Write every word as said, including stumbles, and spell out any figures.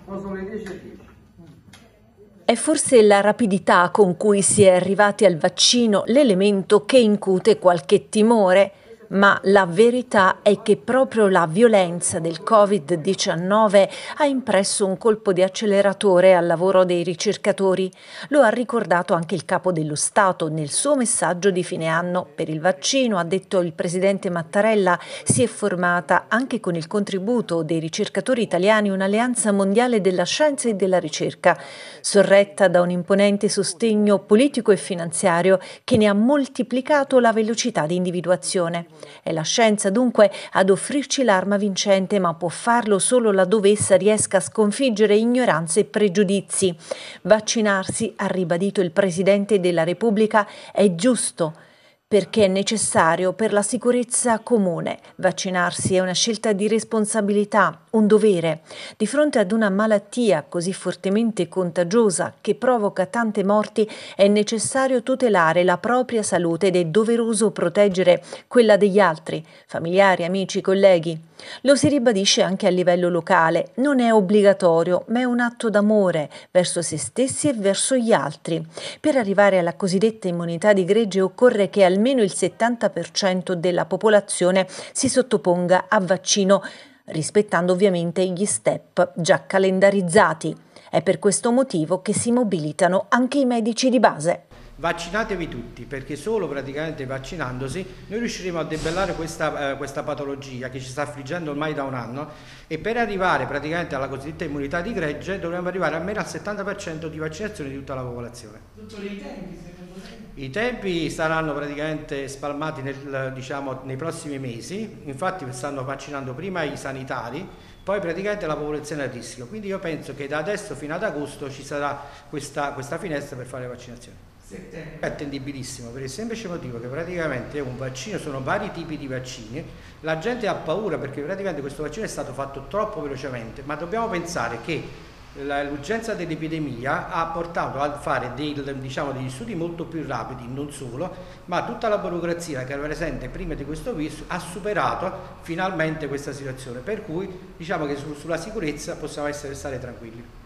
sono le dieci e dieci. È forse la rapidità con cui si è arrivati al vaccino l'elemento che incute qualche timore, ma la verità è che proprio la violenza del Covid diciannove ha impresso un colpo di acceleratore al lavoro dei ricercatori. Lo ha ricordato anche il Capo dello Stato nel suo messaggio di fine anno. Per il vaccino, ha detto il presidente Mattarella, si è formata anche con il contributo dei ricercatori italiani un'alleanza mondiale della scienza e della ricerca, sorretta da un imponente sostegno politico e finanziario che ne ha moltiplicato la velocità di individuazione. È la scienza dunque ad offrirci l'arma vincente, ma può farlo solo laddove essa riesca a sconfiggere ignoranze e pregiudizi. Vaccinarsi, ha ribadito il Presidente della Repubblica, è giusto perché è necessario per la sicurezza comune. Vaccinarsi è una scelta di responsabilità, un dovere. Di fronte ad una malattia così fortemente contagiosa che provoca tante morti è necessario tutelare la propria salute ed è doveroso proteggere quella degli altri, familiari, amici, colleghi. Lo si ribadisce anche a livello locale. Non è obbligatorio, ma è un atto d'amore verso se stessi e verso gli altri. Per arrivare alla cosiddetta immunità di gregge occorre che almeno il settanta per cento della popolazione si sottoponga a vaccino, rispettando ovviamente gli step già calendarizzati. È per questo motivo che si mobilitano anche i medici di base. Vaccinatevi tutti, perché solo praticamente vaccinandosi noi riusciremo a debellare questa, eh, questa patologia che ci sta affliggendo ormai da un anno, e per arrivare praticamente alla cosiddetta immunità di gregge dovremmo arrivare almeno al settanta per cento di vaccinazione di tutta la popolazione. Dottore, i tempi secondo lei? I tempi saranno praticamente spalmati nel, diciamo, nei prossimi mesi. Infatti stanno vaccinando prima i sanitari, poi praticamente la popolazione a rischio, quindi io penso che da adesso fino ad agosto ci sarà questa, questa finestra per fare le vaccinazioni. È attendibilissimo per il semplice motivo che praticamente è un vaccino, sono vari tipi di vaccini, la gente ha paura perché praticamente questo vaccino è stato fatto troppo velocemente, ma dobbiamo pensare che l'urgenza dell'epidemia ha portato a fare dei, diciamo, degli studi molto più rapidi, non solo, ma tutta la burocrazia che era presente prima di questo virus ha superato finalmente questa situazione, per cui diciamo che su, sulla sicurezza possiamo essere stare tranquilli.